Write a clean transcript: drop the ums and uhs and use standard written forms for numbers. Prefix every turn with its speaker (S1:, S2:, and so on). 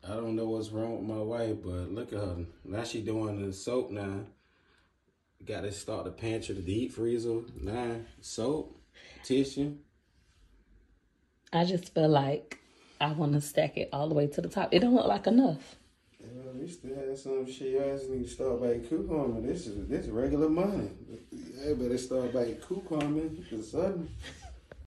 S1: I don't know what's wrong with my wife, but look at her. Now she doing the soap now. Got to start the pantry, the deep freezer. Now, soap, tissue.
S2: I just feel like I want to stack it all the way to the top. It don't look like enough.
S1: Yeah, we still have some shit. You guys need to start by cucumber. This is regular money. Yeah, better start by cucumber or something.